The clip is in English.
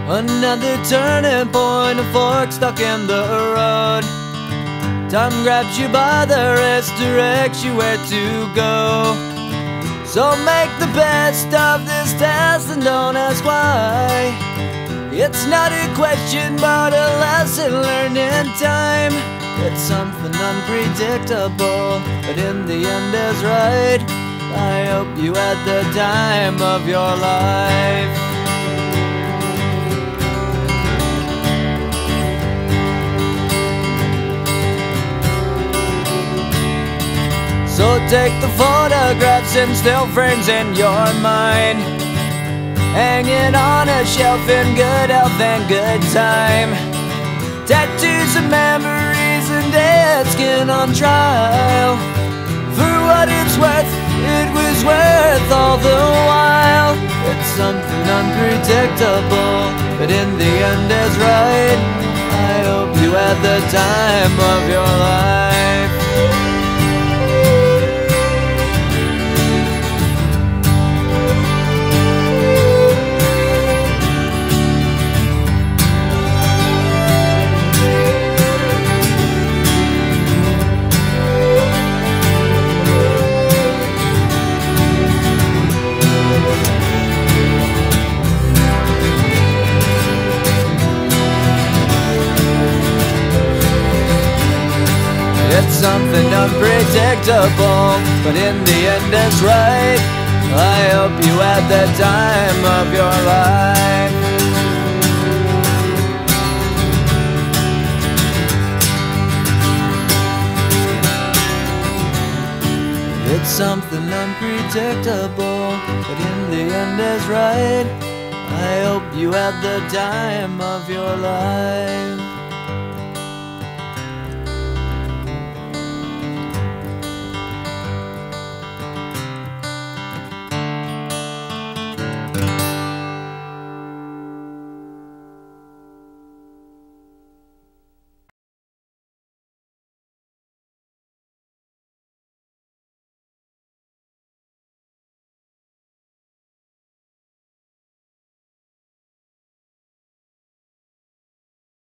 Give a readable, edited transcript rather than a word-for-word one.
Another turning point, a fork stuck in the road. Time grabs you by the wrist, directs you where to go. So make the best of this test and don't ask why. It's not a question but a lesson learned in time. It's something unpredictable, but in the end is right. I hope you had the time of your life. So take the photographs and still frames in your mind, hanging on a shelf in good health and good time. Tattoos of memories and dead skin on trial. For what it's worth, it was worth all the while. It's something unpredictable, but in the end is right. I hope you had the time of your life. It's something unpredictable, but in the end it's right. I hope you had the time of your life. It's something unpredictable, but in the end is right. I hope you had the time of your life.